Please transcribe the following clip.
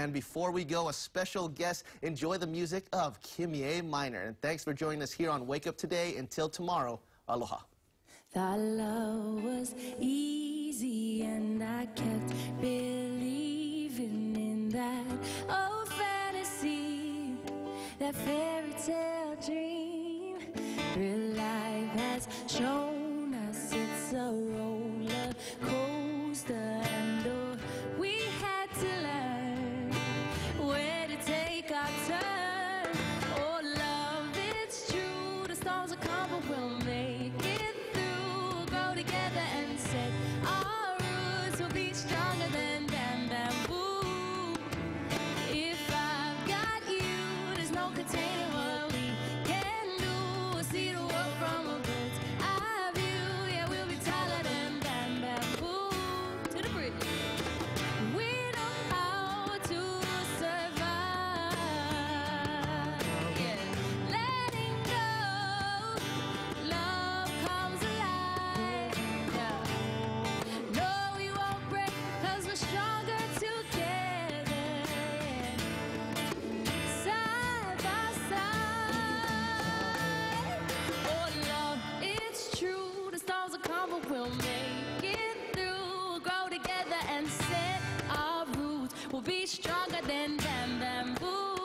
And before we go, a special guest, enjoy the music of Kimie Minor. And thanks for joining us here on Wake Up Today. Until tomorrow, aloha. Thought love was easy and I kept believing in that old fantasy, that fairy tale dream. Real life has shown us it's a roller coaster, and oh, we had to learn where to take our turn. Oh love, it's true, the storms will come but we'll make it through. Grow together and set our roots, we'll be stronger than bamboo. If I've got you, there's no containing what we can do. We'll see the world from a bird's eye view. Yeah, we'll be taller than bamboo. To the bridge. We know how to survive. Yeah, letting go, love comes alive. Yeah. No, we won't break 'cause we're stronger together. Side by side. Oh love, it's true, the stars will come but we'll make it through. We'll grow together and set our roots. We'll be stronger than bamboo.